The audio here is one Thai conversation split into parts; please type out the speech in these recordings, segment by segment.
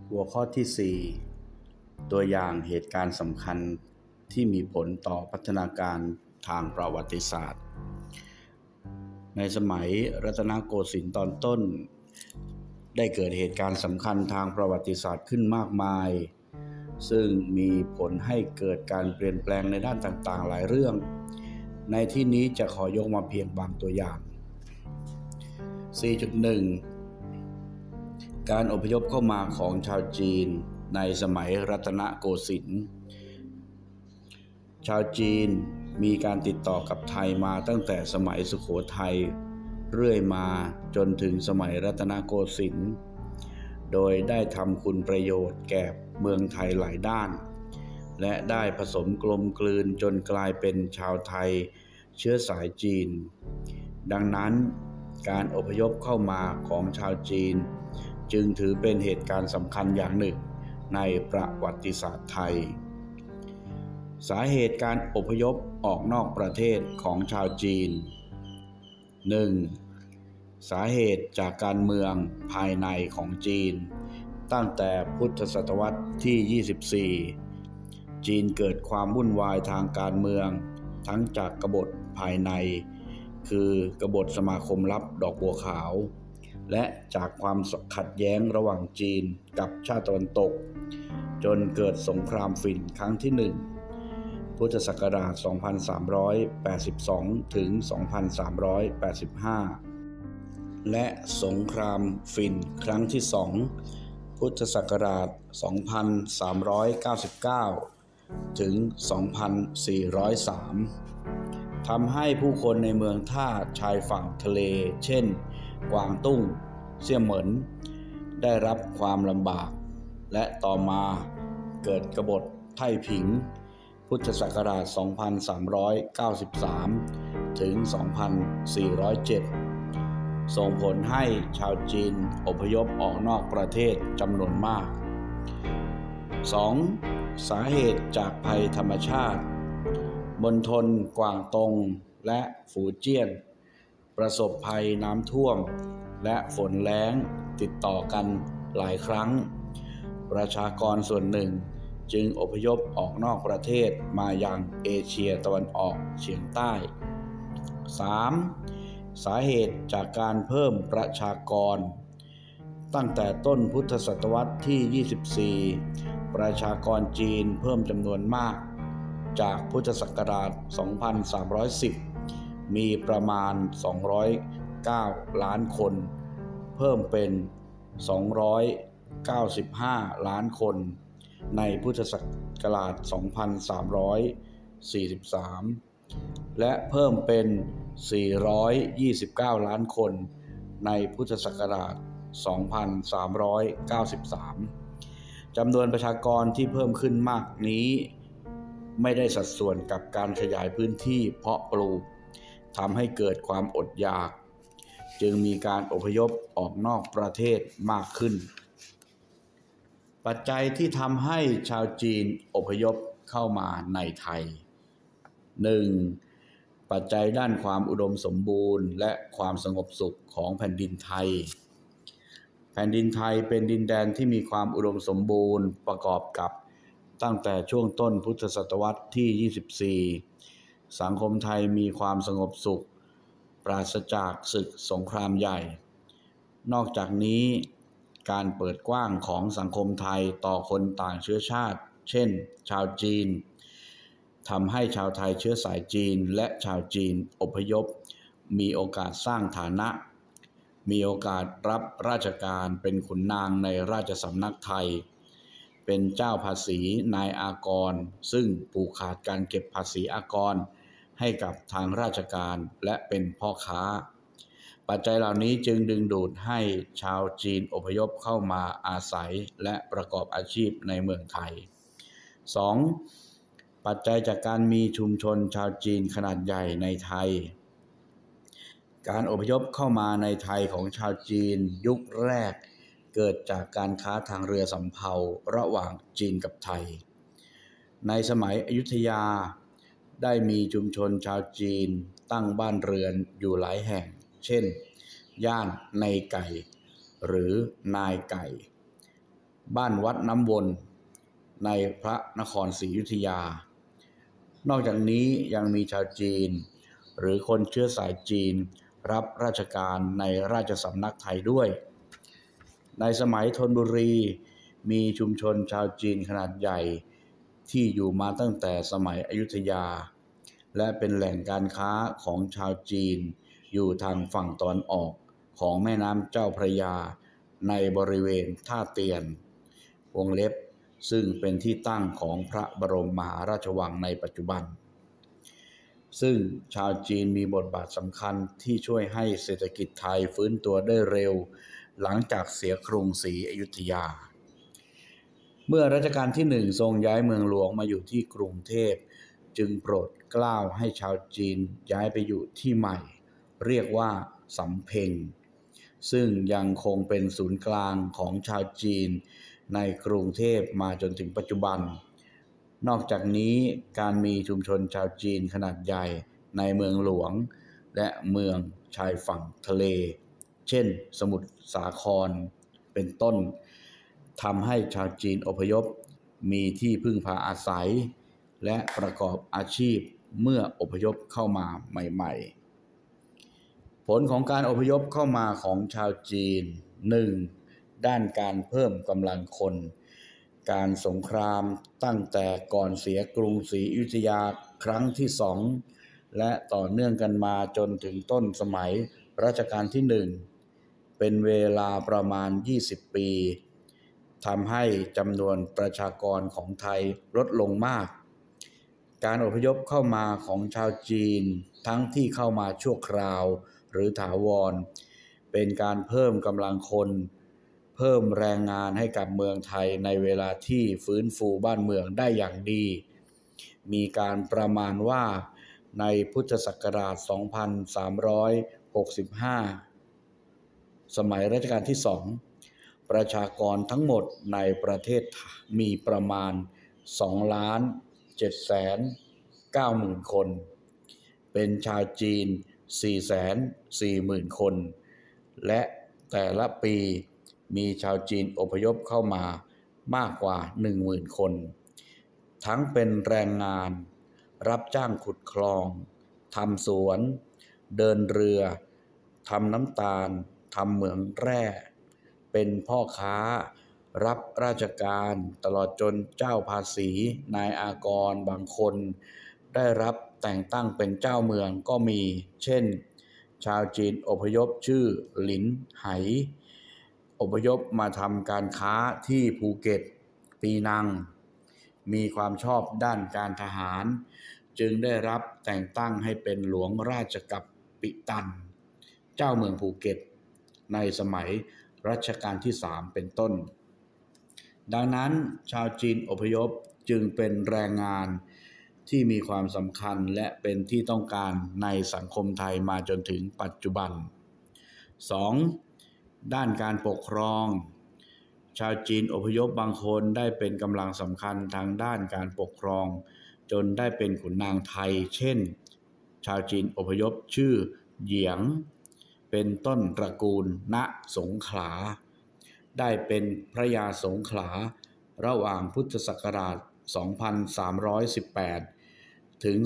หัวข้อที่ 4 ตัวอย่างเหตุการณ์สำคัญที่มีผลต่อพัฒนาการทางประวัติศาสตร์ในสมัยรัตนโกสินทร์ตอนต้นได้เกิดเหตุการณ์สำคัญทางประวัติศาสตร์ขึ้นมากมายซึ่งมีผลให้เกิดการเปลี่ยนแปลงในด้านต่างๆหลายเรื่องในที่นี้จะขอยกมาเพียงบางตัวอย่าง 4.1 การอพยพเข้ามาของชาวจีนในสมัยรัตนโกสินทร์ชาวจีนมีการติดต่อกับไทยมาตั้งแต่สมัยสุโขทัยเรื่อยมาจนถึงสมัยรัตนโกสินทร์โดยได้ทำคุณประโยชน์แก่เมืองไทยหลายด้านและได้ผสมกลมกลืนจนกลายเป็นชาวไทยเชื้อสายจีนดังนั้นการอพยพเข้ามาของชาวจีนจึงถือเป็นเหตุการณ์สำคัญอย่างหนึ่งในประวัติศาสตร์ไทยสาเหตุการอพยพออกนอกประเทศของชาวจีน 1. สาเหตุจากการเมืองภายในของจีนตั้งแต่พุทธศตวรรษที่ 24 จีนเกิดความวุ่นวายทางการเมืองทั้งจากกบฏภายในคือกบฏสมาคมลับดอกบัวขาวและจากความขัดแย้งระหว่างจีนกับชาติตะวันตกจนเกิดสงครามฝิ่นครั้งที่ 1 พุทธศักราช 2382 ถึง 2385 และสงครามฝิ่นครั้งที่ 2 พุทธศักราช 2399 ถึง 2403 ทำให้ผู้คนในเมืองท่าชายฝั่งทะเลเช่นกวางตุ้งเซี่ยเหมินได้รับความลำบากและต่อมาเกิดกบฏไท่ผิงพุทธศักราช 2393 ถึง 2407 ส่งผลให้ชาวจีนอพยพออกนอกประเทศจำนวนมาก 2. สาเหตุจากภัยธรรมชาติมณฑลกวางตงและฝูเจี้ยนประสบภัยน้ำท่วมและฝนแล้งติดต่อกันหลายครั้งประชากรส่วนหนึ่งจึงอพยพออกนอกประเทศมายังเอเชียตะวันออกเฉียงใต้ 3. สาเหตุจากการเพิ่มประชากรตั้งแต่ต้นพุทธศตวรรษที่ 24 ประชากรจีนเพิ่มจำนวนมากจากพุทธศักราช 2310 มีประมาณ 209 ล้านคนเพิ่มเป็น 295 ล้านคนในพุทธศักราช 2343 และเพิ่มเป็น 429 ล้านคนในพุทธศักราช 2393 จำนวนประชากรที่เพิ่มขึ้นมากนี้ไม่ได้สัดส่วนกับการขยายพื้นที่เพาะปลูกทำให้เกิดความอดอยากจึงมีการอพยพออกนอกประเทศมากขึ้นปัจจัยที่ทำให้ชาวจีนอพยพเข้ามาในไทย 1. ปัจจัยด้านความอุดมสมบูรณ์และความสงบสุขของแผ่นดินไทยแผ่นดินไทยเป็นดินแดนที่มีความอุดมสมบูรณ์ประกอบกับตั้งแต่ช่วงต้นพุทธศตวรรษที่ 24 สังคมไทยมีความสงบสุขปราศจากศึกสงครามใหญ่นอกจากนี้การเปิดกว้างของสังคมไทยต่อคนต่างเชื้อชาติเช่นชาวจีนทำให้ชาวไทยเชื้อสายจีนและชาวจีนอพยพมีโอกาสสร้างฐานะมีโอกาสรับราชการเป็นขุนนางในราชสำนักไทยเป็นเจ้าภาษีนายอากรซึ่งผูกขาดการเก็บภาษีอากรให้กับทางราชการและเป็นพ่อค้าปัจจัยเหล่านี้จึงดึงดูดให้ชาวจีนอพยพเข้ามาอาศัยและประกอบอาชีพในเมืองไทย 2. ปัจจัยจากการมีชุมชนชาวจีนขนาดใหญ่ในไทยการอพยพเข้ามาในไทยของชาวจีนยุคแรกเกิดจากการค้าทางเรือสำเภาระหว่างจีนกับไทยในสมัยอยุธยาได้มีชุมชนชาวจีนตั้งบ้านเรือนอยู่หลายแห่งเช่นย่านในไก่หรือนายไก่บ้านวัดน้ำวนในพระนครศรีอยุธยานอกจากนี้ยังมีชาวจีนหรือคนเชื้อสายจีนรับราชการในราชสำนักไทยด้วยในสมัยธนบุรีมีชุมชนชาวจีนขนาดใหญ่ที่อยู่มาตั้งแต่สมัยอยุธยาและเป็นแหล่งการค้าของชาวจีนอยู่ทางฝั่งตะวันออกของแม่น้ำเจ้าพระยาในบริเวณท่าเตียนวงเล็บซึ่งเป็นที่ตั้งของพระบรมมหาราชวังในปัจจุบันซึ่งชาวจีนมีบทบาทสำคัญที่ช่วยให้เศรษฐกิจไทยฟื้นตัวได้เร็วหลังจากเสียกรุงศรีอยุธยาเมื่อรัชกาลที่1ทรงย้ายเมืองหลวงมาอยู่ที่กรุงเทพจึงโปรดเกล้าให้ชาวจีนย้ายไปอยู่ที่ใหม่เรียกว่าสำเพ็งซึ่งยังคงเป็นศูนย์กลางของชาวจีนในกรุงเทพมาจนถึงปัจจุบันนอกจากนี้การมีชุมชนชาวจีนขนาดใหญ่ในเมืองหลวงและเมืองชายฝั่งทะเลเช่นสมุทรสาครเป็นต้นทำให้ชาวจีนอพยพมีที่พึ่งพาอาศัยและประกอบอาชีพเมื่ออพยพเข้ามาใหม่ๆผลของการอพยพเข้ามาของชาวจีน 1. ด้านการเพิ่มกำลังคนการสงครามตั้งแต่ก่อนเสียกรุงศรีอยุธยาครั้งที่2และต่อเนื่องกันมาจนถึงต้นสมัยรัชกาลที่1เป็นเวลาประมาณ20ปีทำให้จำนวนประชากรของไทยลดลงมากการอพยพเข้ามาของชาวจีนทั้งที่เข้ามาชั่วคราวหรือถาวรเป็นการเพิ่มกำลังคนเพิ่มแรงงานให้กับเมืองไทยในเวลาที่ฟื้นฟูบ้านเมืองได้อย่างดีมีการประมาณว่าในพุทธศักราช 2365 สมัยรัชกาลที่2ประชากรทั้งหมดในประเทศมีประมาณ 2,790,000 คนเป็นชาวจีน 440,000 คนและแต่ละปีมีชาวจีนอพยพเข้ามามากกว่า 10,000 คนทั้งเป็นแรงงานรับจ้างขุดคลองทำสวนเดินเรือทำน้ำตาลทำเหมืองแร่เป็นพ่อค้ารับราชการตลอดจนเจ้าภาษีนายอากรบางคนได้รับแต่งตั้งเป็นเจ้าเมืองก็มีเช่นชาวจีนอพยพชื่อหลินไหอพยพมาทำการค้าที่ภูเก็ตปีนังมีความชอบด้านการทหารจึงได้รับแต่งตั้งให้เป็นหลวงราชกัปปิตันเจ้าเมืองภูเก็ตในสมัยรัชกาลที่3เป็นต้นดังนั้นชาวจีนอพยพจึงเป็นแรงงานที่มีความสำคัญและเป็นที่ต้องการในสังคมไทยมาจนถึงปัจจุบัน 2. ด้านการปกครองชาวจีนอพยพบางคนได้เป็นกำลังสำคัญทางด้านการปกครองจนได้เป็นขุนนางไทยเช่นชาวจีนอพยพชื่อเหยียงเป็นต้นตระกูลณสงขลาได้เป็นพระยาสงขลาระหว่างพุทธศักราช 2318 ถึง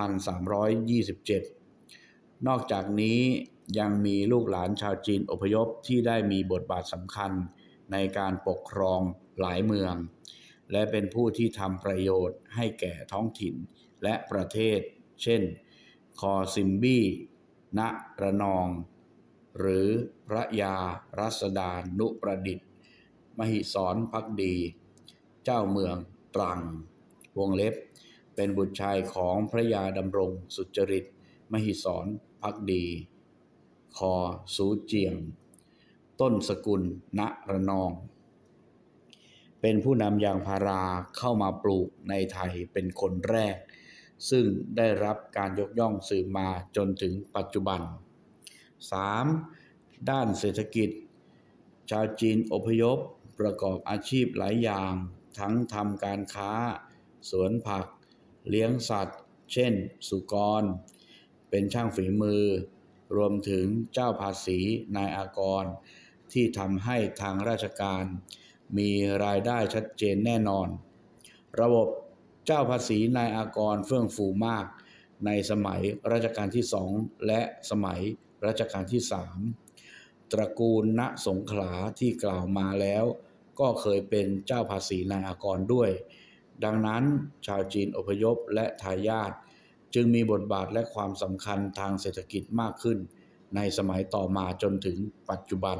2327 นอกจากนี้ยังมีลูกหลานชาวจีนอพยพที่ได้มีบทบาทสำคัญในการปกครองหลายเมืองและเป็นผู้ที่ทำประโยชน์ให้แก่ท้องถิ่นและประเทศเช่นคอซิมบี้ณระนองหรือพระยารัศดานุประดิษฐ์มหิศรภักดีเจ้าเมืองตรังวงเล็บเป็นบุตรชายของพระยาดำรงสุจริตมหิศรภักดีคอสูเจียงต้นสกุลณระนองเป็นผู้นำยางพาราเข้ามาปลูกในไทยเป็นคนแรกซึ่งได้รับการยกย่องสืบมาจนถึงปัจจุบัน 3. ด้านเศรษฐกิจชาวจีนอพยพประกอบอาชีพหลายอย่างทั้งทำการค้าสวนผักเลี้ยงสัตว์เช่นสุกรเป็นช่างฝีมือรวมถึงเจ้าภาษีนายอากรที่ทำให้ทางราชการมีรายได้ชัดเจนแน่นอนระบบเจ้าภาษีนายอากรเฟื่องฟูมากในสมัยรัชกาลที่2และสมัยรัชกาลที่3ตระกูลณสงขลาที่กล่าวมาแล้วก็เคยเป็นเจ้าภาษีนายอากรด้วยดังนั้นชาวจีนอพยพและทายาทจึงมีบทบาทและความสำคัญทางเศรษฐกิจมากขึ้นในสมัยต่อมาจนถึงปัจจุบัน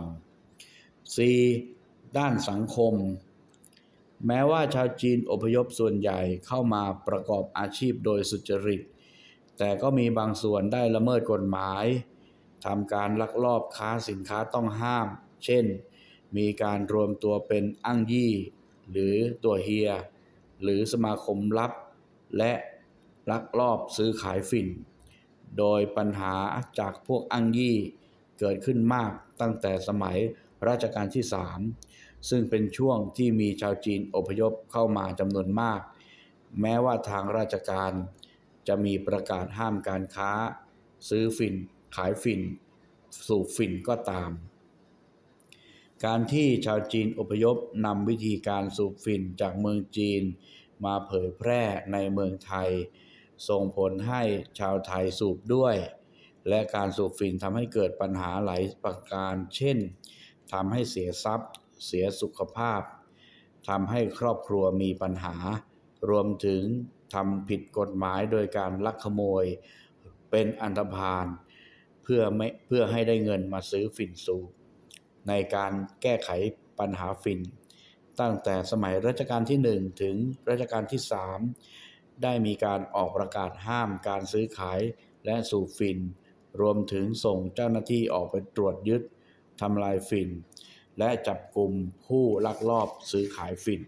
4. ด้านสังคมแม้ว่าชาวจีนอพยพส่วนใหญ่เข้ามาประกอบอาชีพโดยสุจริตแต่ก็มีบางส่วนได้ละเมิดกฎหมายทำการลักลอบค้าสินค้าต้องห้ามเช่นมีการรวมตัวเป็นอั่งยี่หรือตัวเฮียหรือสมาคมลับและลักลอบซื้อขายฝิ่นโดยปัญหาจากพวกอั่งยี่เกิดขึ้นมากตั้งแต่สมัยรัชกาลที่3ซึ่งเป็นช่วงที่มีชาวจีนอพยพเข้ามาจำนวนมากแม้ว่าทางราชการจะมีประกาศห้ามการค้าซื้อฝิ่นขายฝิ่นสูบฝิ่นก็ตามการที่ชาวจีนอพยพนำวิธีการสูบฝิ่นจากเมืองจีนมาเผยแพร่ในเมืองไทยส่งผลให้ชาวไทยสูบด้วยและการสูบฝิ่นทำให้เกิดปัญหาหลายประการเช่นทำให้เสียทรัพย์เสียสุขภาพทำให้ครอบครัวมีปัญหารวมถึงทำผิดกฎหมายโดยการลักขโมยเป็นอันธพาลเพื่อให้ได้เงินมาซื้อฝิ่นสูบในการแก้ไขปัญหาฝิ่นตั้งแต่สมัยรัชกาลที่1ถึงรัชกาลที่3ได้มีการออกประกาศห้ามการซื้อขายและสูบฝิ่นรวมถึงส่งเจ้าหน้าที่ออกไปตรวจยึดทำลายฝิ่นและจับกุมผู้ลักลอบซื้อขายฝิ่น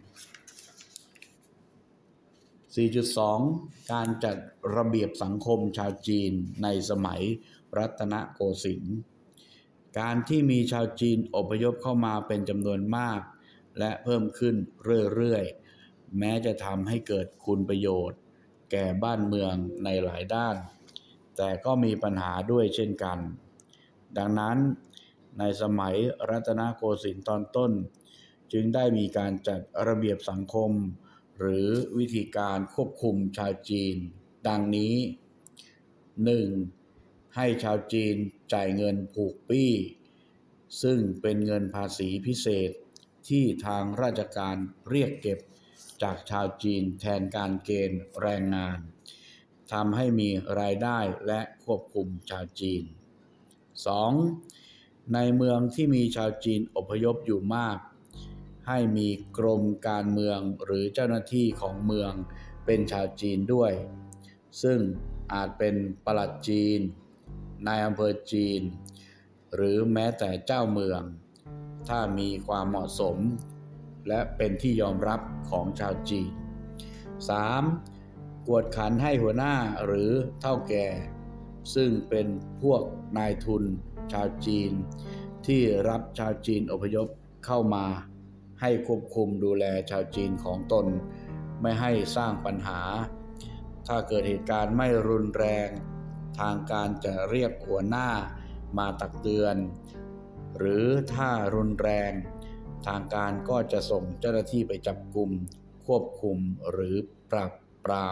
4.2 การจัดระเบียบสังคมชาวจีนในสมัยรัตนโกสินทร์การที่มีชาวจีนอพยพเข้ามาเป็นจำนวนมากและเพิ่มขึ้นเรื่อยๆแม้จะทำให้เกิดคุณประโยชน์แก่บ้านเมืองในหลายด้านแต่ก็มีปัญหาด้วยเช่นกันดังนั้นในสมัยรัตนโกสินทร์ตอนต้นจึงได้มีการจัดระเบียบสังคมหรือวิธีการควบคุมชาวจีนดังนี้ 1. ให้ชาวจีนจ่ายเงินผูกปี้ซึ่งเป็นเงินภาษีพิเศษที่ทางราชการเรียกเก็บจากชาวจีนแทนการเกณฑ์แรงงานทำให้มีรายได้และควบคุมชาวจีน 2. ในเมืองที่มีชาวจีนอพยพอยู่มากให้มีกรมการเมืองหรือเจ้าหน้าที่ของเมืองเป็นชาวจีนด้วยซึ่งอาจเป็นปลัดจีนนายอำเภอจีนหรือแม้แต่เจ้าเมืองถ้ามีความเหมาะสมและเป็นที่ยอมรับของชาวจีน 3. กวดขันให้หัวหน้าหรือเฒ่าแก่ซึ่งเป็นพวกนายทุนชาวจีนที่รับชาวจีนอพยพเข้ามาให้ควบคุมดูแลชาวจีนของตนไม่ให้สร้างปัญหาถ้าเกิดเหตุการณ์ไม่รุนแรงทางการจะเรียกหัวหน้ามาตักเตือนหรือถ้ารุนแรงทางการก็จะส่งเจ้าหน้าที่ไปจับกุมควบคุมหรือปราบปราม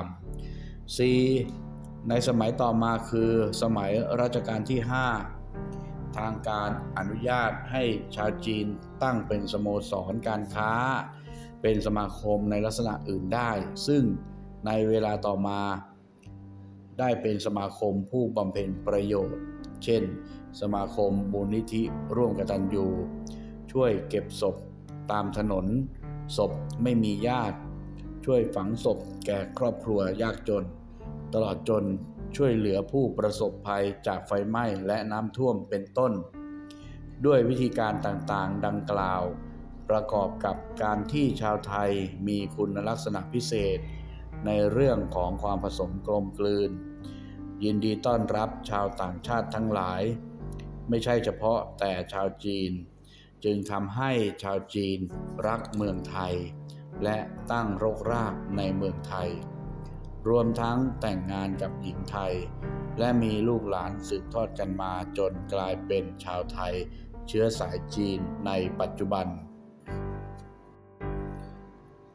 4. ในสมัยต่อมาคือสมัยรัชกาลที่5ทางการอนุญาตให้ชาวจีนตั้งเป็นสโมสรการค้าเป็นสมาคมในลักษณะอื่นได้ซึ่งในเวลาต่อมาได้เป็นสมาคมผู้บำเพ็ญประโยชน์เช่นสมาคมมูลนิธิร่วมกตัญญูช่วยเก็บศพตามถนนศพไม่มีญาติช่วยฝังศพแก่ครอบครัวยากจนตลอดจนช่วยเหลือผู้ประสบภัยจากไฟไหม้และน้ำท่วมเป็นต้นด้วยวิธีการต่างๆดังกล่าวประกอบกับการที่ชาวไทยมีคุณลักษณะพิเศษในเรื่องของความผสมกลมกลืนยินดีต้อนรับชาวต่างชาติทั้งหลายไม่ใช่เฉพาะแต่ชาวจีนจึงทำให้ชาวจีนรักเมืองไทยและตั้งรกรากในเมืองไทยรวมทั้งแต่งงานกับหญิงไทยและมีลูกหลานสืบทอดกันมาจนกลายเป็นชาวไทยเชื้อสายจีนในปัจจุบัน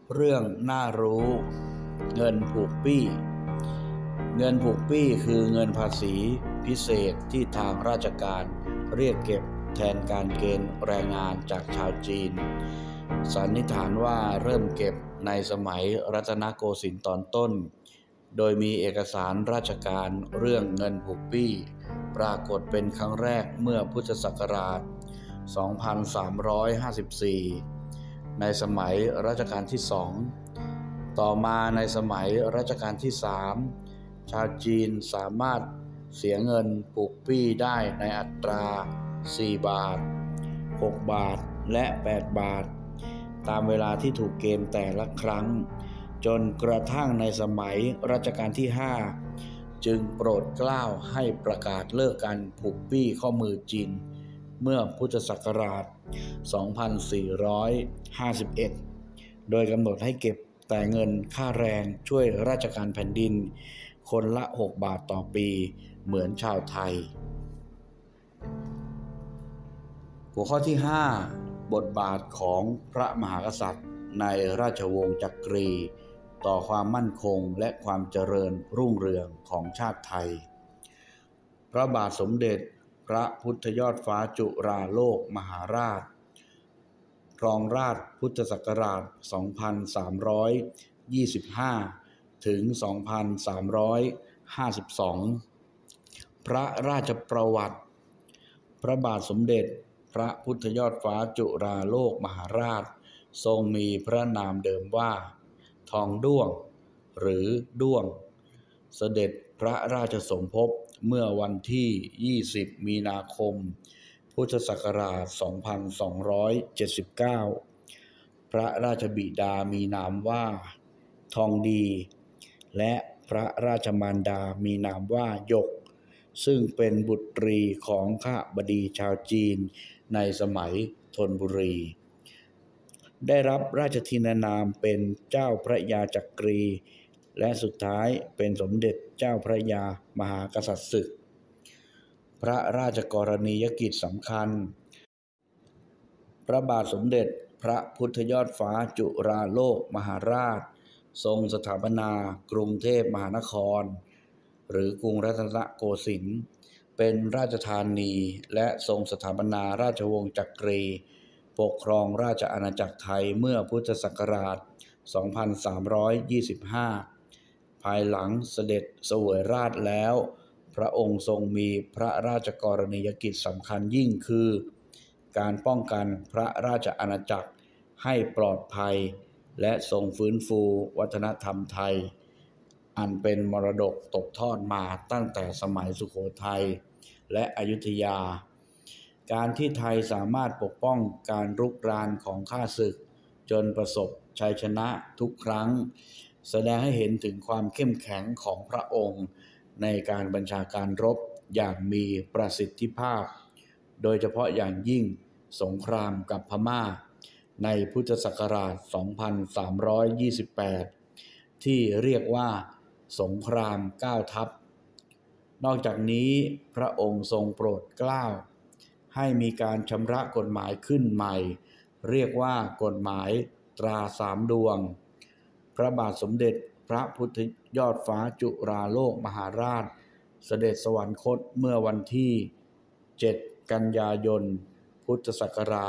เรื่องน่ารู้เงินผูกปี้เงินผูกปี้คือเงินภาษีพิเศษที่ทางราชการเรียกเก็บแทนการเกณฑ์แรงงานจากชาวจีนสันนิษฐานว่าเริ่มเก็บในสมัยรัตนโกสินทร์ตอนต้นโดยมีเอกสารราชการเรื่องเงินผูกปี้ปรากฏเป็นครั้งแรกเมื่อพุทธศักราช 2354 ในสมัยรัชกาลที่ 2 ต่อมาในสมัยรัชกาลที่ 3 ชาวจีนสามารถเสียเงินผูกปี้ได้ในอัตรา 4 บาท 6 บาท และ 8 บาท ตามเวลาที่ถูกเกณฑ์แต่ละครั้งจนกระทั่งในสมัยรัชกาลที่ 5 จึงโปรดเกล้าให้ประกาศเลิกการผูกปี้ข้อมือจีนเมื่อพุทธศักราช 2451 โดยกำหนดให้เก็บแต่เงินค่าแรงช่วยราชการแผ่นดินคนละ 6 บาทต่อปีเหมือนชาวไทยหัวข้อที่ 5 บทบาทของพระมหากษัตริย์ในราชวงศ์จักรีต่อความมั่นคงและความเจริญรุ่งเรืองของชาติไทยพระบาทสมเด็จพระพุทธยอดฟ้าจุฬาโลกมหาราชครองราชพุทธศักราช 2325 ถึง 2352 พระราชประวัติพระบาทสมเด็จพระพุทธยอดฟ้าจุฬาโลกมหาราชทรงมีพระนามเดิมว่าทองด้วงหรือด้วงเสด็จพระราชสมภพเมื่อวันที่ 20 มีนาคม พุทธศักราช 2279 พระราชบิดามีนามว่าทองดีและพระราชมารดามีนามว่าหยกซึ่งเป็นบุตรีของข้าบดีชาวจีนในสมัยธนบุรีได้รับราชทินานามเป็นเจ้าพระยาจักรีและสุดท้ายเป็นสมเด็จเจ้าพระยามหากษัตริย์ศึกพระราชกรณียกิจสำคัญพระบาทสมเด็จพระพุทธยอดฟ้าจุฬาโลกมหาราชทรงสถาปนากรุงเทพมหานครหรือกรุงรัตนโกสินทร์เป็นราชธานีและทรงสถาปนาราชวงศ์จักรีปกครองราชอาณาจักรไทยเมื่อพุทธศักราช 2325 ภายหลังเสด็จเสวยราชแล้วพระองค์ทรงมีพระราชกรณียกิจสำคัญยิ่งคือการป้องกันพระราชอาณาจักรให้ปลอดภัยและทรงฟื้นฟูวัฒนธรรมไทยอันเป็นมรดกตกทอดมาตั้งแต่สมัยสุโขทัยและอยุธยาการที่ไทยสามารถปกป้องการรุกรานของข้าศึกจนประสบชัยชนะทุกครั้งแสดงให้เห็นถึงความเข้มแข็งของพระองค์ในการบัญชาการรบอย่างมีประสิทธิภาพโดยเฉพาะอย่างยิ่งสงครามกับพม่าในพุทธศักราช 2328 ที่เรียกว่าสงคราม9 ทัพนอกจากนี้พระองค์ทรงโปรดเกล้าให้มีการชำระกฎหมายขึ้นใหม่เรียกว่ากฎหมายตรา3 ดวงพระบาทสมเด็จพระพุทธยอดฟ้าจุฬาโลกมหาราชเสด็จสวรรคตเมื่อวันที่ 7 กันยายน พุทธศักราช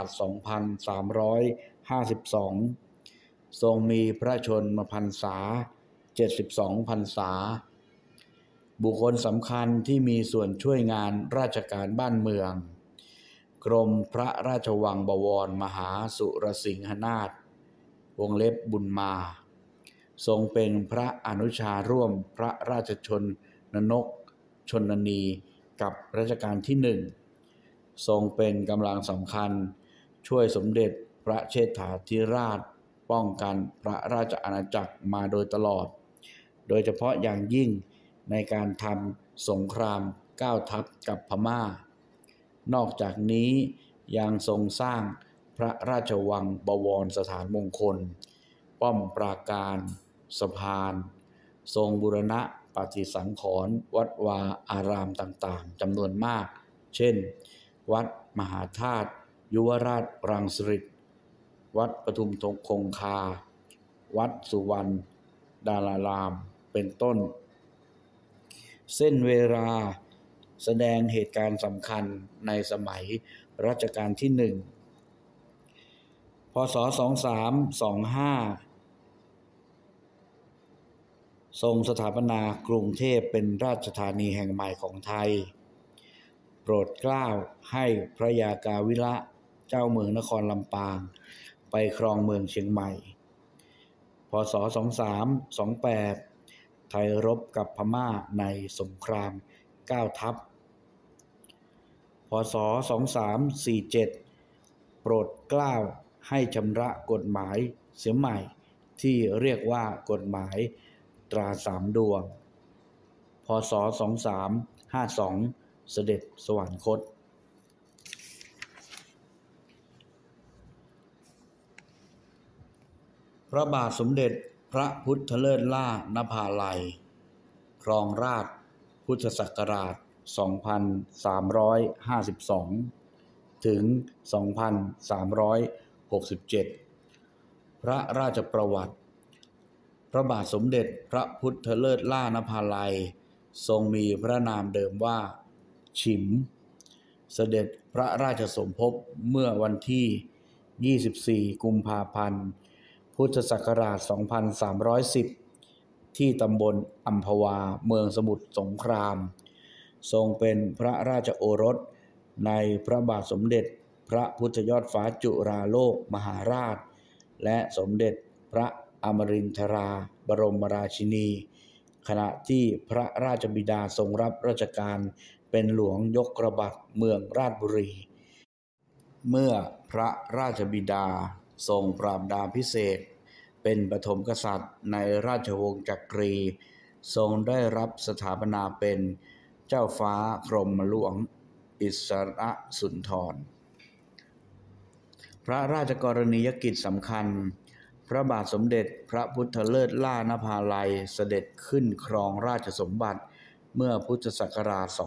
2352 ทรงมีพระชนมพรรษา 72 พรรษาบุคคลสำคัญที่มีส่วนช่วยงานราชการบ้านเมืองกรมพระราชวังบวรมหาสุรสิงหนาถวงเล็บบุญมาทรงเป็นพระอนุชาร่วมพระราชชนกชนนีกับรัชกาลที่ 1ทรงเป็นกำลังสำคัญช่วยสมเด็จพระเชษฐาธิราชป้องกันพระราชอาณาจักรมาโดยตลอดโดยเฉพาะอย่างยิ่งในการทำสงคราม9 ทัพกับพม่านอกจากนี้ยังทรงสร้างพระราชวังบวรสถานมงคลป้อมปราการสะพานทรงบูรณะปฏิสังขรณ์วัดวาอารามต่างๆจำนวนมากเช่นวัดมหาธาตุยุวราชรังสิตวัดปทุมคงคาวัดสุวรรณดารารามเป็นต้นเส้นเวลาแสดงเหตุการณ์สำคัญในสมัยรัชกาลที่1พศ2325ทรงสถาปนากรุงเทพเป็นราชธานีแห่งใหม่ของไทยโปรดเกล้าให้พระยากาวิระเจ้าเมืองนครลำปางไปครองเมืองเชียงใหม่พศ2328ไทยรบกับพม่าในสงคราม9 ทัพพศ2347โปรดเกล้าให้ชำระกฎหมายเสียใหม่ที่เรียกว่ากฎหมายตรา3 ดวงพศ2352เสด็จสวรรคตพระบาทสมเด็จพระพุทธเลิศล่านภาลัยครองราชพุทธศักราช2352ถึง2367พระราชประวัติพระบาทสมเด็จพระพุทธเลิศล่านภาลัยทรงมีพระนามเดิมว่าฉิมเสด็จพระราชสมภพเมื่อวันที่24กุมภาพันธ์พุทธศักราช2310ที่ตำบลอัมพวาเมืองสมุทรสงครามทรงเป็นพระราชโอรสในพระบาทสมเด็จพระพุทธยอดฟ้าจุฬาโลกมหาราชและสมเด็จพระอมรินทราบรมราชินีขณะที่พระราชบิดาทรงรับราชการเป็นหลวงยกระบัดเมืองราชบุรีเมื่อพระราชบิดาทรงปราบดาพิเศษเป็นปฐมกษัตริย์ในราชวงศ์จักรีทรงได้รับสถาปนาเป็นเจ้าฟ้ากรมหลวงอิสระสุนทรพระราชกรณียกิจสำคัญพระบาทสมเด็จพระพุทธเลิศล่านภาลัยเสด็จขึ้นครองราชสมบัติเมื่อพุทธศักราช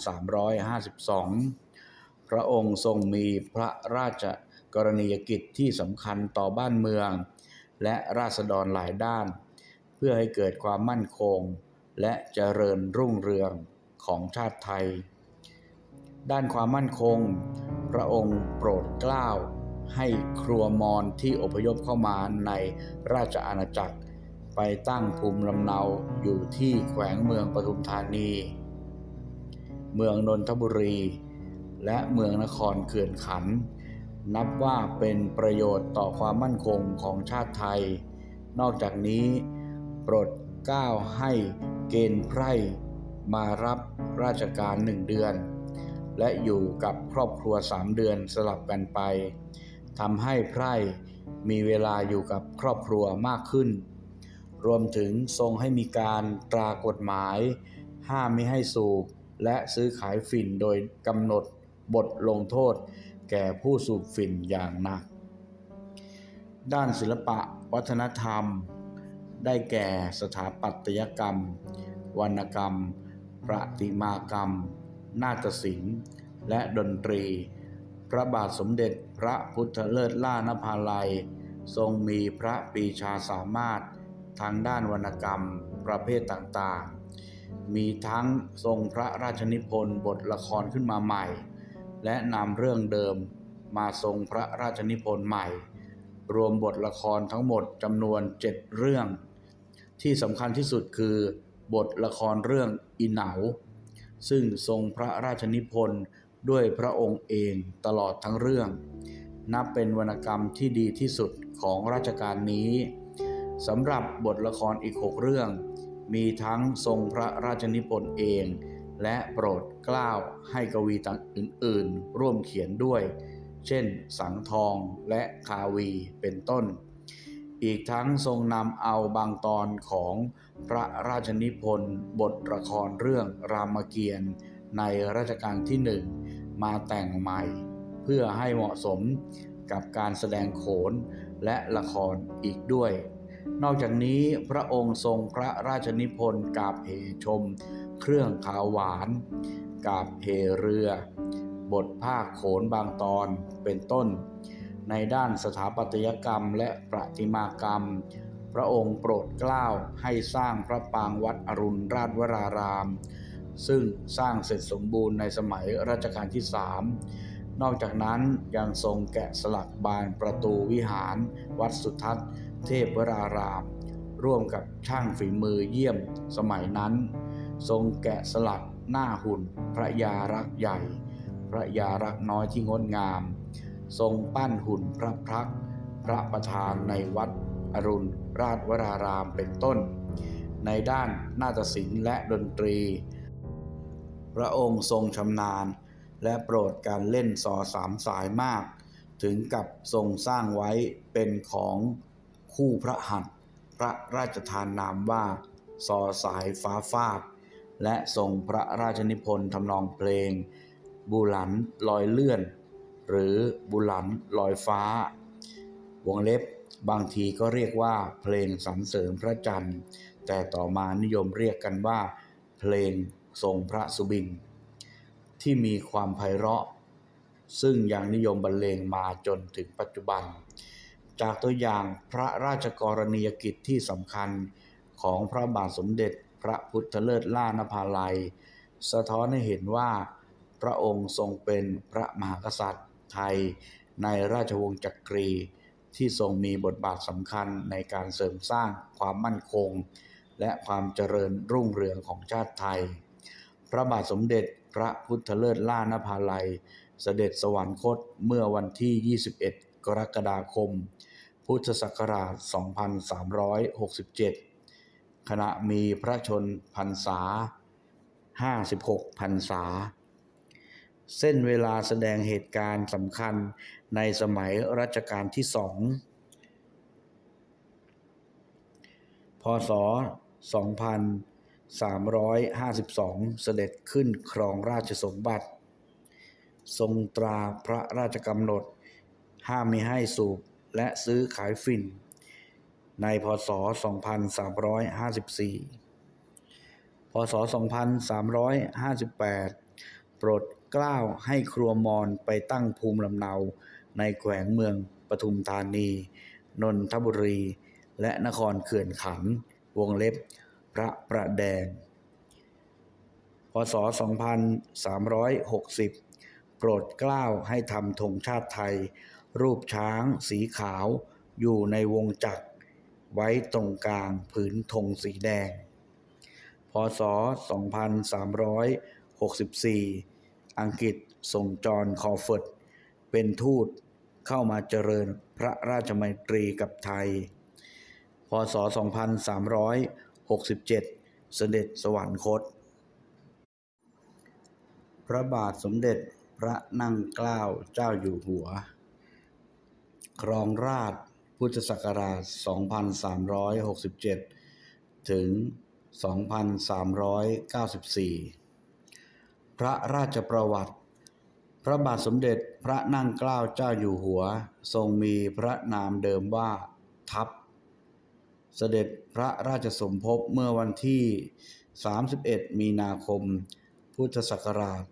2352พระองค์ทรงมีพระราชกรณียกิจที่สำคัญต่อบ้านเมืองและราษฎรหลายด้านเพื่อให้เกิดความมั่นคงและเจริญรุ่งเรืองของชาติไทยด้านความมั่นคงพระองค์โปรดเกล้าให้ครัวมอญที่อพยพเข้ามาในราชอาณาจักรไปตั้งภูมิลำเนาอยู่ที่แขวงเมืองปทุมธานีเมืองนนทบุรีและเมืองนครเขื่อนขันธ์นับว่าเป็นประโยชน์ต่อความมั่นคงของชาติไทยนอกจากนี้โปรดเกล้าให้เกณฑ์ไพร่มารับราชการ1 เดือนและอยู่กับครอบครัว3 เดือนสลับกันไปทำให้ไพร่มีเวลาอยู่กับครอบครัวมากขึ้นรวมถึงทรงให้มีการตรากฎหมายห้ามไม่ให้สูบและซื้อขายฝิ่นโดยกำหนดบทลงโทษแก่ผู้สูบฝิ่นอย่างหนักด้านศิลปะวัฒนธรรมได้แก่สถาปัตยกรรมวรรณกรรมประติมากรรมนาฏศิลป์และดนตรีพระบาทสมเด็จพระพุทธเลิศล่านภาลัยทรงมีพระปรีชาสามารถทางด้านวรรณกรรมประเภทต่างๆมีทั้งทรงพระราชนิพนธ์บทละครขึ้นมาใหม่และนำเรื่องเดิมมาทรงพระราชนิพนธ์ใหม่รวมบทละครทั้งหมดจำนวน7 เรื่องที่สำคัญที่สุดคือบทละครเรื่องอีเหนาซึ่งทรงพระราชนิพนธ์ด้วยพระองค์เองตลอดทั้งเรื่องนับเป็นวรรณกรรมที่ดีที่สุดของรัชกาลนี้สำหรับบทละครอีก6 เรื่องมีทั้งทรงพระราชนิพนธ์เองและโปรดเกล้าให้กวีต่างอื่นๆร่วมเขียนด้วยเช่นสังทองและคาวีเป็นต้นอีกทั้งทรงนำเอาบางตอนของพระราชนิพนธ์บทละครเรื่องรามเกียรติ์ในรัชกาลที่1มาแต่งใหม่เพื่อให้เหมาะสมกับการแสดงโขนและละครอีกด้วยนอกจากนี้พระองค์ทรงพระราชนิพนธ์กาบเหชมเครื่องขาวหวานกาบเหเรือบทภาคโขนบางตอนเป็นต้นในด้านสถาปัตยกรรมและประติมากรรมพระองค์โปรดเกล้าให้สร้างพระปางวัดอรุณราชวรารามซึ่งสร้างเสร็จสมบูรณ์ในสมัยรัชกาลที่3นอกจากนั้นยังทรงแกะสลักบานประตูวิหารวัดสุทัศน์เทพวรารามร่วมกับช่างฝีมือเยี่ยมสมัยนั้นทรงแกะสลักหน้าหุ่นพระยารักษ์ใหญ่พระยารักษ์น้อยที่งดงามทรงปั้นหุ่นพระพักตร์พระประธานในวัดอรุณราชวรารามเป็นต้นในด้านนาฏศิลป์และดนตรีพระองค์ทรงชำนาญและโปรดการเล่นซอสามสายมากถึงกับทรงสร้างไว้เป็นของคู่พระหัตถ์พระราชทานนามว่าซอสายฟ้าฟาดและทรงพระราชนิพนธ์ทำนองเพลงบุหลันลอยเลื่อนหรือบุหลันลอยฟ้าวงเล็บบางทีก็เรียกว่าเพลงสรรเสริญพระจันทร์แต่ต่อมานิยมเรียกกันว่าเพลงทรงพระสุบินที่มีความไพเราะซึ่งยังนิยมบรรเลงมาจนถึงปัจจุบันจากตัวอย่างพระราชกรณียกิจที่สำคัญของพระบาทสมเด็จพระพุทธเลิศล่านภาลัยสะท้อนให้เห็นว่าพระองค์ทรงเป็นพระมหากษัตริย์ไทยในราชวงศ์จักรีที่ทรงมีบทบาทสำคัญในการเสริมสร้างความมั่นคงและความเจริญรุ่งเรืองของชาติไทยพระบาทสมเด็จพระพุทธเลิศล่านภาลัยเสด็จสวรรคตเมื่อวันที่21กรกฎาคมพุทธศักราช2367ขณะมีพระชนพรรษา56พรรษาเส้นเวลาแสดงเหตุการณ์สำคัญในสมัยรัชกาลที่2พ.ศ. 2352เสด็จขึ้นครองราชสมบัติทรงตราพระราชกำหนดห้ามมิให้สูบและซื้อขายฝิ่นในพ.ศ. 2354 พ.ศ. 2358โปรดเกล้าให้ครัวมอญไปตั้งภูมิลำเนาในแขวงเมืองปทุมธานีนนทบุรีและนครเขื่อนขันธ์วงเล็บพระประแดงพ.ศ. 2360โปรดเกล้าให้ทำธงชาติไทยรูปช้างสีขาวอยู่ในวงจักรไว้ตรงกลางผืนธงสีแดงพ.ศ. 2364อังกฤษส่งจอห์นคอลเฟิร์ดเป็นทูตเข้ามาเจริญพระราชมัยตรีกับไทยพ.ศ. 2367เสด็จสวรรคตพระบาทสมเด็จพระนั่งเกล้าเจ้าอยู่หัวครองราชพุทธศักราช2367ถึง2394พระราชประวัติพระบาทสมเด็จพระนั่งเกล้าเจ้าอยู่หัวทรงมีพระนามเดิมว่าทัพเสด็จพระราชสมภพเมื่อวันที่31มีนาคมพุทธศักราช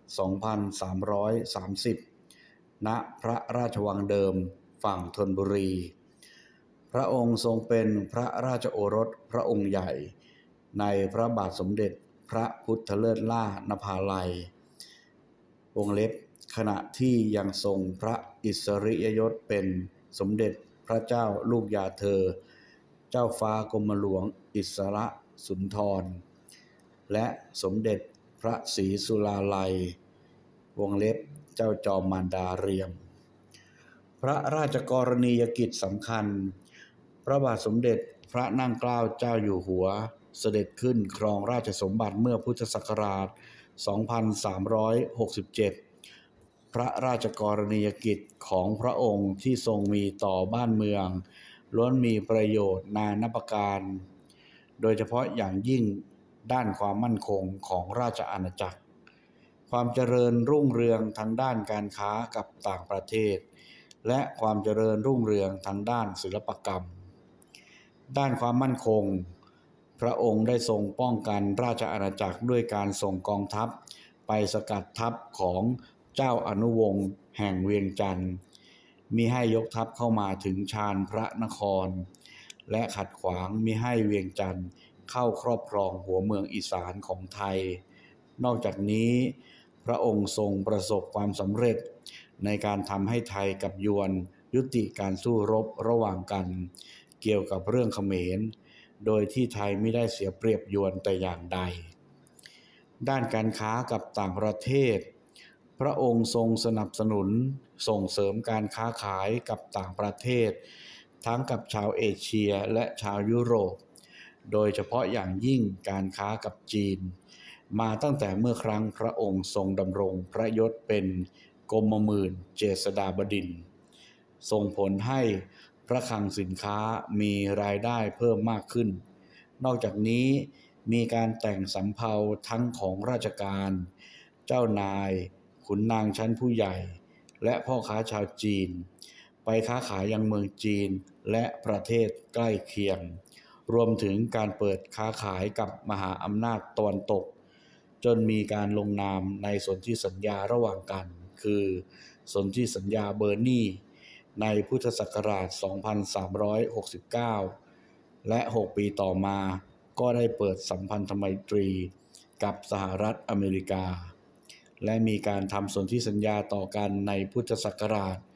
2330ณพระราชวังเดิมฝั่งธนบุรีพระองค์ทรงเป็นพระราชโอรสพระองค์ใหญ่ในพระบาทสมเด็จพระพุทธเลิศล่านภาลัยวงเล็บขณะที่ยังทรงพระอิสริยยศเป็นสมเด็จพระเจ้าลูกยาเธอเจ้าฟ้ากรมหลวงอิสระสุนทรและสมเด็จพระศรีสุราลัยวงเล็บเจ้าจอมมารดาเรียมพระราชกรณียกิจสำคัญพระบาทสมเด็จพระนั่งเกล้าเจ้าอยู่หัวเสด็จขึ้นครองราชสมบัติเมื่อพุทธศักราช2367พระราชกรณียกิจของพระองค์ที่ทรงมีต่อบ้านเมืองล้วนมีประโยชน์นานับประการโดยเฉพาะอย่างยิ่งด้านความมั่นคงของราชอาณาจักรความเจริญรุ่งเรืองทางด้านการค้ากับต่างประเทศและความเจริญรุ่งเรืองทางด้านศิลปกรรมด้านความมั่นคงพระองค์ได้ทรงป้องกันราชอาณาจักรด้วยการส่งกองทัพไปสกัดทัพของเจ้าอนุวงศ์แห่งเวียงจันทร์มิให้ยกทัพเข้ามาถึงชานพระนครและขัดขวางมิให้เวียงจันทร์เข้าครอบครองหัวเมืองอีสานของไทยนอกจากนี้พระองค์ทรงประสบความสำเร็จในการทำให้ไทยกับยวนยุติการสู้รบระหว่างกันเกี่ยวกับเรื่องเขมรโดยที่ไทยไม่ได้เสียเปรียบยวนแต่อย่างใดด้านการค้ากับต่างประเทศพระองค์ทรงสนับสนุนส่งเสริมการค้าขายกับต่างประเทศทั้งกับชาวเอเชียและชาวยุโรปโดยเฉพาะอย่างยิ่งการค้ากับจีนมาตั้งแต่เมื่อครั้งพระองค์ทรงดำรงพระยศเป็นกรมหมื่นเจษฎาบดินทร์ส่งผลให้พระคลังสินค้ามีรายได้เพิ่มมากขึ้นนอกจากนี้มีการแต่งสำเภาทั้งของราชการเจ้านายขุนนางชั้นผู้ใหญ่และพ่อค้าชาวจีนไปค้าขายยังเมืองจีนและประเทศใกล้เคียงรวมถึงการเปิดค้าขายกับมหาอำนาจตะวันตกจนมีการลงนามในสนธิสัญญาระหว่างกันคือสนธิสัญญาเบอร์นีในพุทธศักราช 2369 และ 6 ปีต่อมาก็ได้เปิดสัมพันธไมตรีกับสหรัฐอเมริกาและมีการทำสนธิสัญญาต่อกันในพุทธศักราช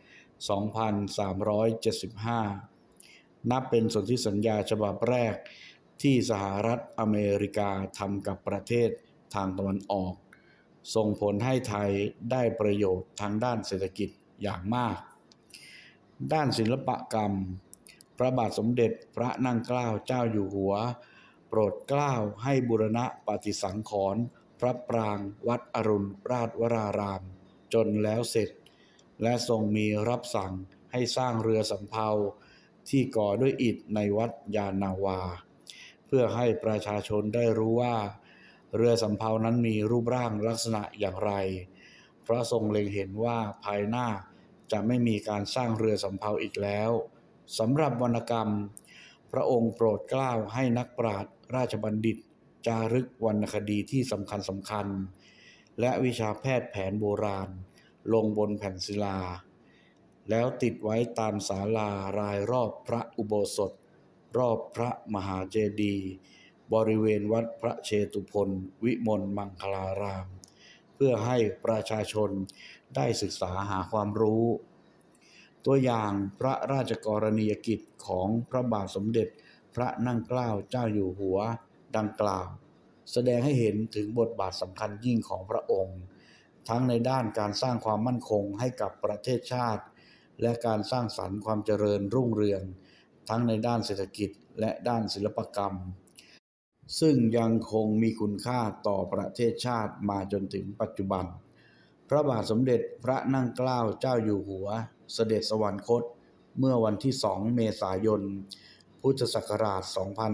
2375 นับเป็นสนธิสัญญาฉบับแรกที่สหรัฐอเมริกาทำกับประเทศทางตะวันออกส่งผลให้ไทยได้ประโยชน์ทางด้านเศรษฐกิจอย่างมากด้านศิลปกรรมพระบาทสมเด็จพระนั่งเกล้าเจ้าอยู่หัวโปรดเกล้าให้บูรณะปฏิสังขรณ์พระปรางวัดอรุณราชวรารามจนแล้วเสร็จและทรงมีรับสั่งให้สร้างเรือสำเภาที่ก่อด้วยอิฐในวัดยานนาวาเพื่อให้ประชาชนได้รู้ว่าเรือสำเภานั้นมีรูปร่างลักษณะอย่างไรเพราะทรงเล็งเห็นว่าภายหน้าจะไม่มีการสร้างเรือสำเภาอีกแล้วสำหรับวรรณกรรมพระองค์โปรดเกล้าให้นักปราชญ์ราชบัณฑิตจารึกวรรณคดีที่สำคัญและวิชาแพทย์แผนโบราณลงบนแผ่นศิลาแล้วติดไว้ตามศาลารายรอบพระอุโบสถรอบพระมหาเจดีย์บริเวณวัดพระเชตุพนวิมลมังคลารามเพื่อให้ประชาชนได้ศึกษาหาความรู้ตัวอย่างพระราชกรณียกิจของพระบาทสมเด็จพระนั่งเกล้าเจ้าอยู่หัวดังกล่าวแสดงให้เห็นถึงบทบาทสำคัญยิ่งของพระองค์ทั้งในด้านการสร้างความมั่นคงให้กับประเทศชาติและการสร้างสรรค์ความเจริญรุ่งเรืองทั้งในด้านเศรษฐกิจและด้านศิลปกรรมซึ่งยังคงมีคุณค่าต่อประเทศชาติมาจนถึงปัจจุบันพระบาทสมเด็จพระนั่งเกล้าเจ้าอยู่หัวเสด็จสวรรคตเมื่อวันที่ 2 เมษายน พุทธศักราช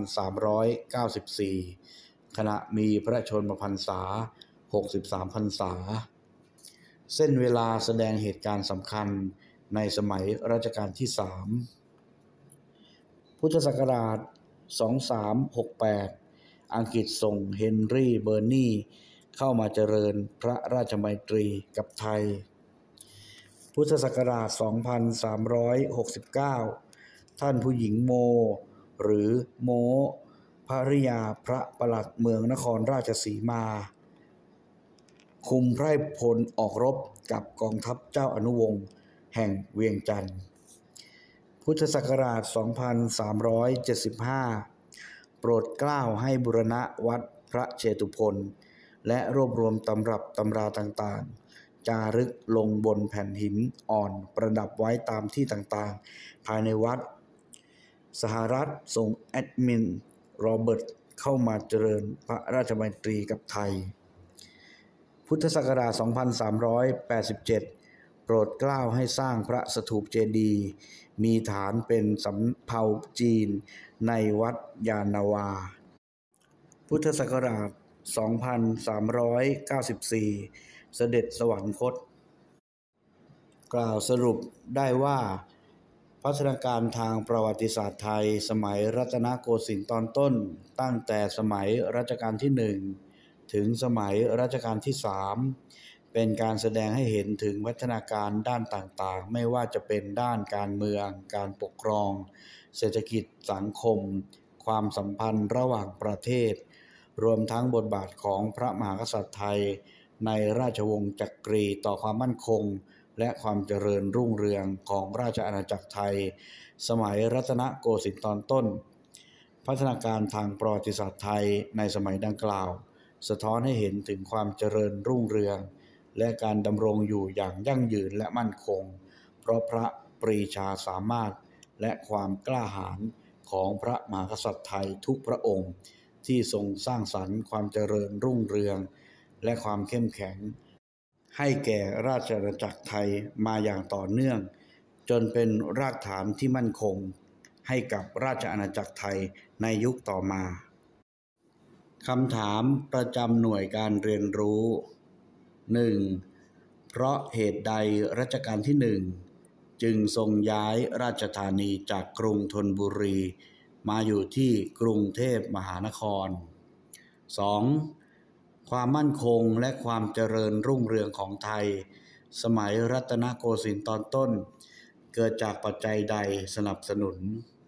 2394 ขณะมีพระชนมพรรษา 63 พรรษาเส้นเวลาแสดงเหตุการณ์สำคัญในสมัยรัชกาลที่ 3 พุทธศักราช 2368 อังกฤษส่งเฮนรี่เบอร์นีเข้ามาเจริญพระราชมัยตรีกับไทยพุทธศักราช 2369 ท่านผู้หญิงโมหรือโมภริยาพระปลัดเมืองนครราชสีมาคุมไพร่พลออกรบกับกองทัพเจ้าอนุวงศ์แห่งเวียงจันทร์พุทธศักราช 2375 โปรดเกล้าให้บูรณะวัดพระเชตุพนและรวบรวมตำรับตำราต่างๆจารึกลงบนแผ่นหินอ่อนประดับไว้ตามที่ต่างๆภายในวัดสหรัฐส่งแอดมินโรเบิร์ตเข้ามาเจริญพระราชมัยตรีกับไทยพุทธศักราช 2387 โปรดเกล้าให้สร้างพระสถูปเจดีย์มีฐานเป็นสำเภาจีนในวัดยานนาวาพุทธศักราช 2394 เสด็จสวรรคตกล่าวสรุปได้ว่าพัฒนาการทางประวัติศาสตร์ไทยสมัยรัตนโกสินทร์ตอนต้นตั้งแต่สมัยรัชกาลที่ 1 ถึงสมัยรัชกาลที่ 3 เป็นการแสดงให้เห็นถึงวัฒนาการด้านต่างๆไม่ว่าจะเป็นด้านการเมืองการปกครองเศรษฐกิจสังคมความสัมพันธ์ระหว่างประเทศรวมทั้งบทบาทของพระมหากษัตริย์ไทยในราชวงศ์จักรีต่อความมั่นคงและความเจริญรุ่งเรืองของราชอาณาจักรไทยสมัยรัตนโกสินทร์ตอนต้นพัฒนาการทางประวัติศาสตร์ไทยในสมัยดังกล่าวสะท้อนให้เห็นถึงความเจริญรุ่งเรืองและการดำรงอยู่อย่างยั่งยืนและมั่นคงเพราะพระปรีชาสามารถและความกล้าหาญของพระมหากษัตริย์ไทยทุกพระองค์ที่ทรงสร้างสรรค์ความเจริญรุ่งเรืองและความเข้มแข็งให้แก่ราชอาณาจักรไทยมาอย่างต่อเนื่องจนเป็นรากฐานที่มั่นคงให้กับราชอาณาจักรไทยในยุคต่อมาคำถามประจำหน่วยการเรียนรู้ 1. เพราะเหตุใดรัชกาลที่ 1จึงทรงย้ายราชธานีจากกรุงธนบุรีมาอยู่ที่กรุงเทพมหานคร 2. ความมั่นคงและความเจริญรุ่งเรืองของไทยสมัยรัตนโกสินทร์ตอนต้นเกิดจากปัจจัยใดสนับสนุน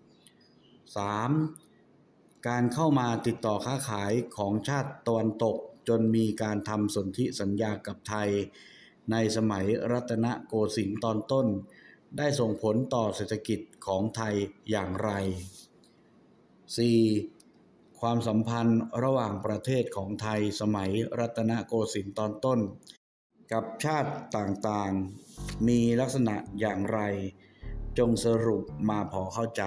3. การเข้ามาติดต่อค้าขายของชาติตะวันตกจนมีการทำสนธิสัญญากับไทยในสมัยรัตนโกสินทร์ตอนต้นได้ส่งผลต่อเศรษฐกิจของไทยอย่างไร 4. ความสัมพันธ์ระหว่างประเทศของไทยสมัยรัตนโกสินทร์ตอนต้นกับชาติต่างๆมีลักษณะอย่างไรจงสรุปมาพอเข้าใจ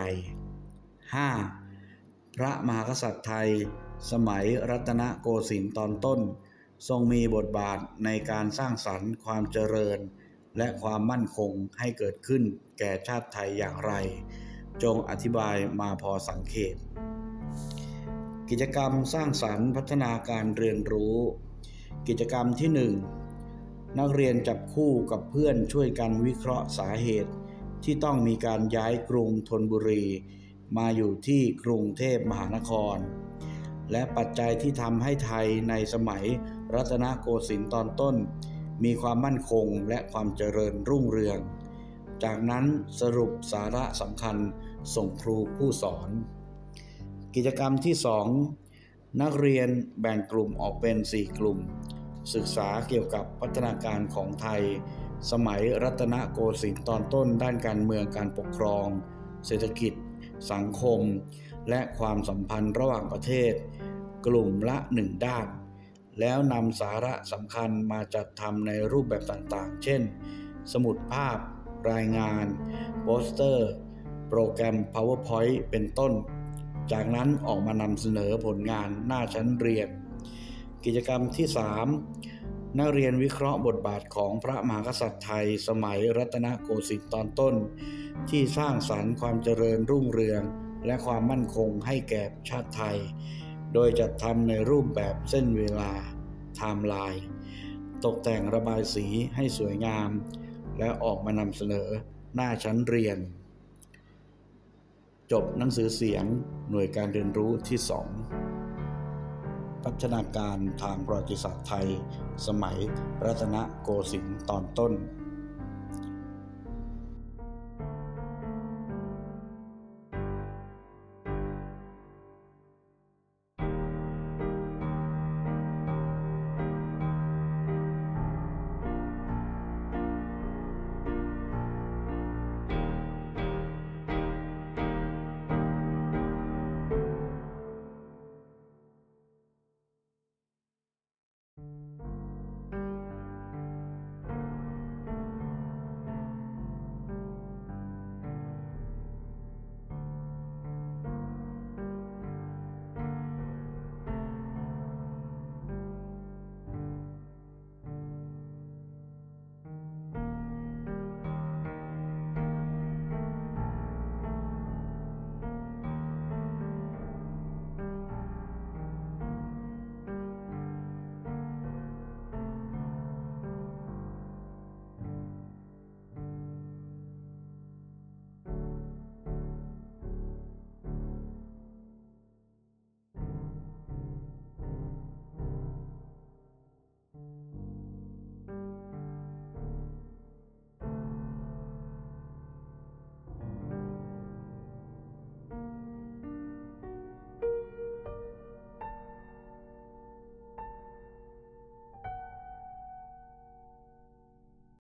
5. พระมหากษัตริย์ไทยสมัยรัตนโกสินทร์ตอนต้นทรงมีบทบาทในการสร้างสรรค์ความเจริญและความมั่นคงให้เกิดขึ้นแก่ชาติไทยอย่างไรจงอธิบายมาพอสังเขปกิจกรรมสร้างสรรค์พัฒนาการเรียนรู้กิจกรรมที่ 1 นักเรียนจับคู่กับเพื่อนช่วยกันวิเคราะห์สาเหตุที่ต้องมีการย้ายกรุงธนบุรีมาอยู่ที่กรุงเทพมหานครและปัจจัยที่ทำให้ไทยในสมัยรัตนโกสินทร์ตอนต้นมีความมั่นคงและความเจริญรุ่งเรืองจากนั้นสรุปสาระสำคัญส่งครูผู้สอนกิจกรรมที่ 2 นักเรียนแบ่งกลุ่มออกเป็น4กลุ่มศึกษาเกี่ยวกับพัฒนาการของไทยสมัยรัตนโกสินทร์ตอนต้นด้านการเมืองการปกครองเศรษฐกิจสังคมและความสัมพันธ์ระหว่างประเทศกลุ่มละ1ด้านแล้วนำสาระสำคัญมาจัดทำในรูปแบบต่างๆเช่นสมุดภาพรายงานโปสเตอร์โปรแกรม PowerPoint เป็นต้นจากนั้นออกมานำเสนอผลงานหน้าชั้นเรียนกิจกรรมที่ 3 นักเรียนวิเคราะห์บทบาทของพระมหากษัตริย์ไทยสมัยรัตนโกสินทร์ตอนต้นที่สร้างสรรค์ความเจริญรุ่งเรืองและความมั่นคงให้แก่ชาติไทยโดยจัดทำในรูปแบบเส้นเวลาไทม์ไลน์ตกแต่งระบายสีให้สวยงามและออกมานำเสนอหน้าชั้นเรียนจบหนังสือเสียงหน่วยการเรียนรู้ที่ 2พัฒนาการทางประวัติศาสตร์ไทยสมัยรัตนโกสินทร์ตอนต้น